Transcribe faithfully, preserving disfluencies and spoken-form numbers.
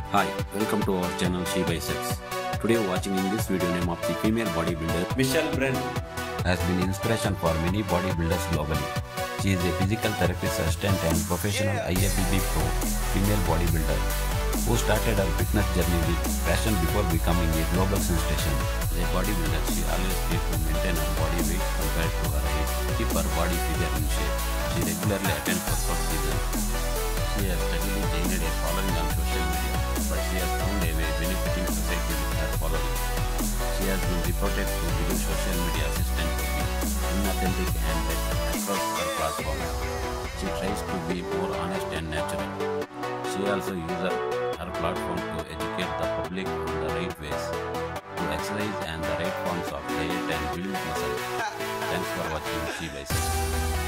Hi, welcome to our channel She Biceps. Today watching in this video name of the female bodybuilder MICHELE BRENT has been inspiration for many bodybuilders globally. She is a physical therapist assistant and professional I F B B pro female bodybuilder who started her fitness journey with passion before becoming a global sensation. As a bodybuilder, she always tried to maintain her body weight compared to her height, keep her body figure in shape. She regularly attends workout seasons. She has steadily gained a following on social media, but she has found a way benefiting society with her following. She has been reported to use social media assistant to be inauthentic and across her platforms. She tries to be more honest and natural. She also uses her platform to educate the public on the right ways to exercise and the right forms of diet and build muscle. Thanks for watching She Biceps.